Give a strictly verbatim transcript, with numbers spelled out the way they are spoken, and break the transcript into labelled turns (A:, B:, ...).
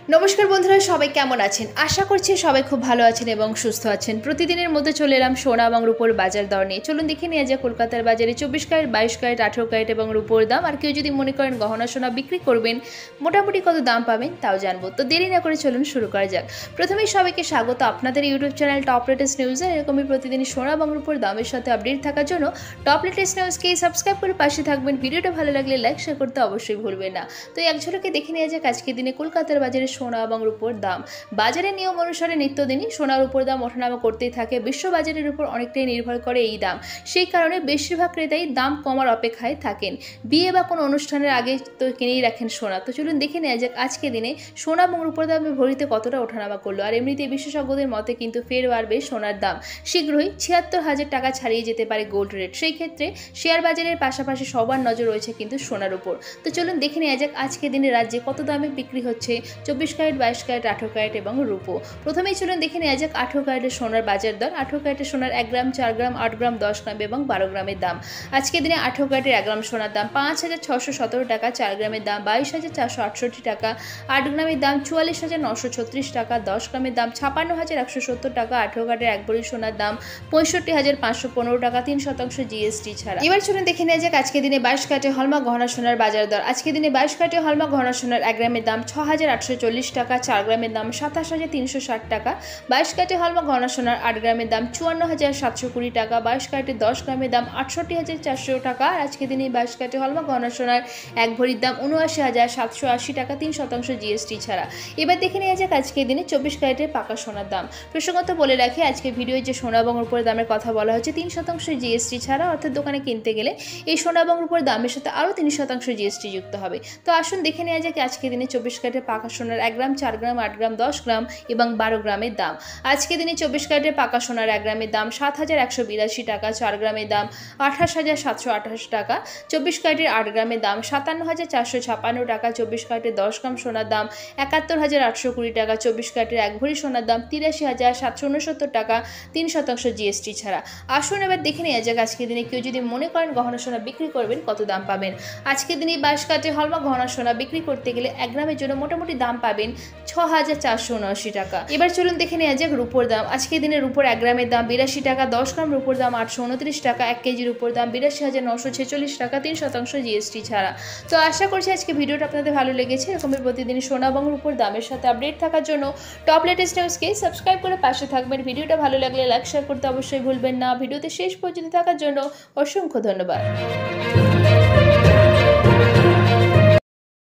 A: নমস্কার বন্ধুরা, সবাই কেমন আছেন? আশা করছি সবাই খুব ভালো আছেন এবং সুস্থ আছেন। প্রতিদিনের মধ্যে চলে এলাম সোনা এবং রূপোর বাজার দর নিয়ে। চলুন দেখে নিয়ে যায় কলকাতার বাজারে চব্বিশ ক্যারেট, বাইশ ক্যারেট, আঠেরো ক্যারেট এবং রূপোর দাম। আর কেউ যদি মনে করেন গহনা সোনা বিক্রি করবেন, মোটামুটি কত দাম পাবেন তাও জানবো। তো দেরি না করে চলুন শুরু করা যাক। প্রথমেই সবাইকে স্বাগত আপনাদের ইউটিউব চ্যানেল টপ লেটেস্ট নিউজে। এরকমই প্রতিদিন সোনা এবং রূপোর দামের সাথে আপডেট থাকার জন্য টপ লেটেস্ট নিউজকে সাবস্ক্রাইব করে পাশে থাকবেন। ভিডিওটা ভালো লাগলে লাইক শেয়ার করতে অবশ্যই ভুলবেন না। তো এক ঝলকে দেখে নিয়ে যাক আজকের দিনে কলকাতার বাজারে সোনা এবং রূপোর দাম। বাজারের নিয়ম অনুসারে নিত্যদিনই সোনার উপর দাম ওঠানামা করতেই থাকে। বিশ্ব বাজারের উপর অনেকটাই নির্ভর করে এই দাম। সেই কারণে বেশিরভাগ ক্রেতাই দাম কমার অপেক্ষায় থাকেন। বিয়ে বা কোনো অনুষ্ঠানের আগে তো কিনেই রাখেন সোনা। তো চলুন দেখে নেওয়া যাক আজকে দিনে সোনা এবং রূপোর দামে ভরিতে কতটা ওঠানামা করলো। আর এমনিতে বিশেষজ্ঞদের মতে কিন্তু ফের বাড়বে সোনার দাম। শীঘ্রই ছিয়াত্তর হাজার টাকা ছাড়িয়ে যেতে পারে গোল্ড রেট। সেই ক্ষেত্রে শেয়ার বাজারের পাশাপাশি সবার নজর রয়েছে কিন্তু সোনার উপর। তো চলুন দেখে নেওয়া যাক আজকে দিনে রাজ্যে কত দামে বিক্রি হচ্ছে চব্বিশ ক্যারেট, বাইশ ক্যারেট, আঠেরো ক্যারেট এবং রূপো। প্রথমেই চলুন দেখে নেওয়া যাক আঠেরো ক্যারেটের সোনার বাজার দর। আঠেরো ক্যারেটের সোনার এক গ্রাম, চার গ্রাম, আট গ্রাম, দশ গ্রাম এবং বারো গ্রামের দাম। আজকে দিনে আঠেরো ক্যারেটের এক গ্রাম সোনার দাম পাঁচ হাজার ছশো সতেরো টাকা, চার গ্রামের দাম বাইশ হাজার চারশো আটষট্টি টাকা, আট গ্রামের দাম চুয়াল্লিশ হাজার নশো ছত্রিশ টাকা, দশ গ্রামের দাম ছাপান্ন হাজার একশো সত্তর টাকা। আঠেরো ক্যারেটের এক ভরি সোনার দাম পঁয়ষট্টি হাজার পাঁচশো পনেরো টাকা, তিন শতাংশ জিএসটি ছাড়া। এবার চলুন দেখে নেওয়া যাক আজকে দিনে বাইশ ক্যারেটের হলমার্ক গহনা সোনার বাজার দর। আজকে দিনে বাইশ ক্যারেটের হলমার্ক গহনা সোনার এক গ্রামের দাম ছ হাজার আটশো চল্লিশ টাকা, চার গ্রামের দাম সাতাশ হাজার তিনশো ষাট টাকা, বাইশ ক্যারেটের হলমার্ক গহনা সোনার আট গ্রামের দাম চুয়ান্ন হাজার সাতশো কুড়ি টাকা, বাইশ ক্যারেটের দশ গ্রামের দাম আটষট্টি হাজার চারশো টাকা। আর আজকে দিনে বাইশ ক্যারেটের হলমার্ক গহনা সোনার এক ভরির দাম উনআশি হাজার সাতশো আশি টাকা, তিন শতাংশ জিএসটি ছাড়া। এবার দেখে নেওয়া যাক আজকে দিনে চব্বিশ ক্যারেটের পাকা সোনার দাম। প্রসঙ্গত বলে রাখি, আজকে ভিডিওয় যে সোনা এবং রূপোর দামের কথা বলা হচ্ছে তিন শতাংশ জিএসটি ছাড়া, অর্থাৎ দোকানে কিনতে গেলে এই সোনা এবং রূপোর দামের সাথে আরও তিন শতাংশ জিএসটি যুক্ত হবে। তো আসুন দেখে নেওয়া যাক আজকে দিনে চব্বিশ ক্যারেটের পাকা সোনার এক গ্রাম, চার গ্রাম, আট গ্রাম, দশ গ্রাম এবং বারো গ্রামের দাম। আজকে দিনে চব্বিশ ক্যারেটের পাকা সোনার এক গ্রামের দাম সাত হাজার একশো বিরাশি টাকা, চার গ্রামের দাম আঠাশ হাজার সাতশো আঠাশ টাকা, চব্বিশ ক্যারেটের আট গ্রামের দাম সাতান্ন হাজার চারশো ছাপান্ন টাকা, চব্বিশ ক্যারেটের দশ গ্রাম সোনার দাম একাত্তর হাজার আটশো কুড়ি টাকা, চব্বিশ ক্যারেটের এক ভরি সোনার দাম তিরাশি হাজার সাতশো উনসত্তর টাকা, তিন শতাংশ জিএসটি ছাড়া। আসুন এবার দেখে নেওয়া যাক আজকে দিনে কেউ যদি মনে করেন গহনা সোনা বিক্রি করবেন কত দাম পাবেন। আজকে দিনে বাইশ ক্যারেটের হলমার্ক গহনা সোনা বিক্রি করতে গেলে এক গ্রামের জন্য মোটামুটি দাম পাবেন ছ হাজার চারশো উনআশি টাকা। এবার চলুন দেখে নেওয়া যাক রূপোর দাম। আজকে দিনে রূপোর এক গ্রামের দাম বিরাশি টাকা, দশ গ্রাম রূপোর দাম আটশো উনত্রিশ টাকা, এক কেজি রূপোর দাম বিরাশি হাজার নশো ছেচল্লিশ টাকা, তিন শতাংশ জিএসটি ছাড়া। তো আশা করছি আজকে ভিডিওটা আপনাদের ভালো লেগেছে। এরকমই প্রতিদিন সোনা এবং রূপোর দামের সাথে আপডেট থাকার জন্য টপ লেটেস্ট নিউজকে সাবস্ক্রাইব করে পাশে থাকবেন। ভিডিওটা ভালো লাগলে লাইক শেয়ার করতে অবশ্যই ভুলবেন না। ভিডিওতে শেষ পর্যন্ত থাকার জন্য অসংখ্য ধন্যবাদ।